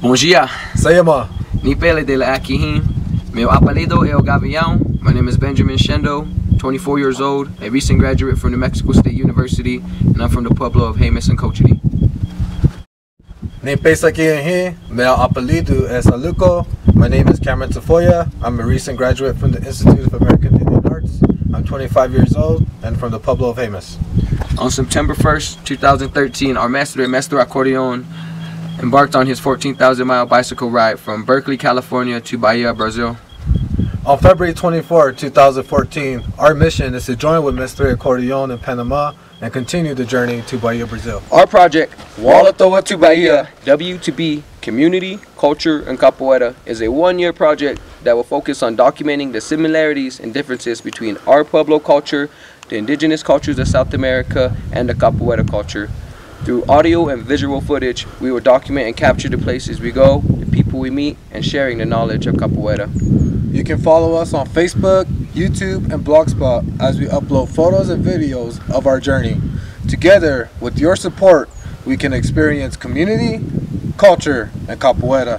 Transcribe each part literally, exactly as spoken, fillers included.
Bom dia. Sayama. Nipele de la Akihim. Meu apelido é o Gavião. My name is Benjamin Shendo, twenty-four years old, a recent graduate from New Mexico State University, and I'm from the pueblo of Jemez and Cochiti. Nem pensa aqui em Meu apelido é Saluco. My name is Cameron Tafoya. I'm a recent graduate from the Institute of American Indian Arts. I'm twenty-five years old and from the pueblo of Jemez. On September first, two thousand thirteen, our master, Master Accordion, embarked on his fourteen thousand mile bicycle ride from Berkeley, California to Bahia, Brazil. On February twenty-fourth, two thousand fourteen, our mission is to join with Mister Accordion in Panama and continue the journey to Bahia, Brazil. Our project, Wala Toa to Bahia, W two B, Community, Culture, and Capoeira, is a one-year project that will focus on documenting the similarities and differences between our Pueblo culture, the indigenous cultures of South America, and the Capoeira culture. Through audio and visual footage, we will document and capture the places we go, the people we meet, and sharing the knowledge of Capoeira. You can follow us on Facebook, YouTube, and Blogspot as we upload photos and videos of our journey. Together, with your support, we can experience community, culture, and Capoeira.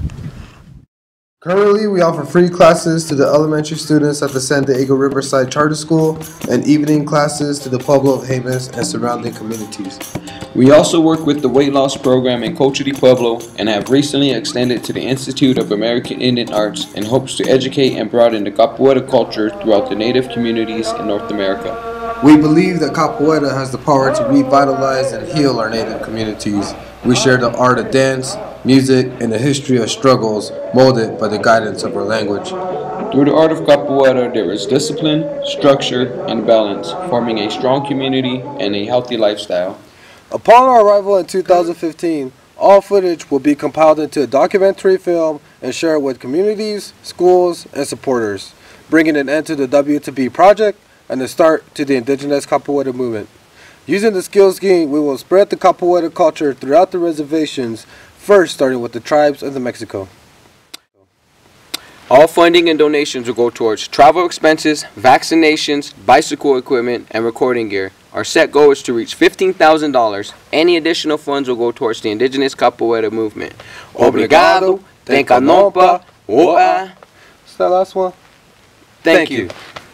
Currently, we offer free classes to the elementary students at the San Diego Riverside Charter School and evening classes to the pueblo of Jemez and surrounding communities. We also work with the weight loss program in Cochiti Pueblo and have recently extended to the Institute of American Indian Arts in hopes to educate and broaden the Capoeira culture throughout the native communities in North America. We believe that Capoeira has the power to revitalize and heal our native communities. We share the art of dance, music, and the history of struggles molded by the guidance of our language. Through the art of Capoeira, there is discipline, structure, and balance, forming a strong community and a healthy lifestyle. Upon our arrival in two thousand fifteen, all footage will be compiled into a documentary film and shared with communities, schools, and supporters, bringing an end to the W two B project and a start to the indigenous Capoeira movement. Using the skills gained, we will spread the Capoeira culture throughout the reservations, first starting with the tribes of New Mexico. All funding and donations will go towards travel expenses, vaccinations, bicycle equipment, and recording gear. Our set goal is to reach fifteen thousand dollars. Any additional funds will go towards the indigenous Capoeira movement. Obrigado, Tenkanompa, Oa. Is that last one? Thank you.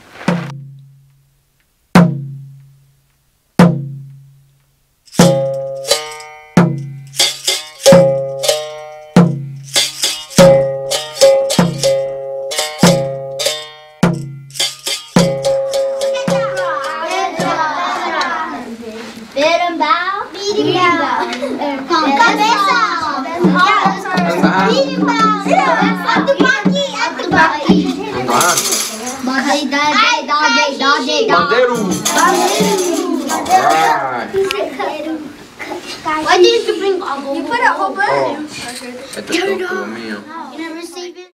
Berimbau, birimbau, com cabeça, birimbau, atupaki, atupaki, bandeira, bandeira, Bandeiro. Why did you bring? You put it over. At the top of me. You never receive it.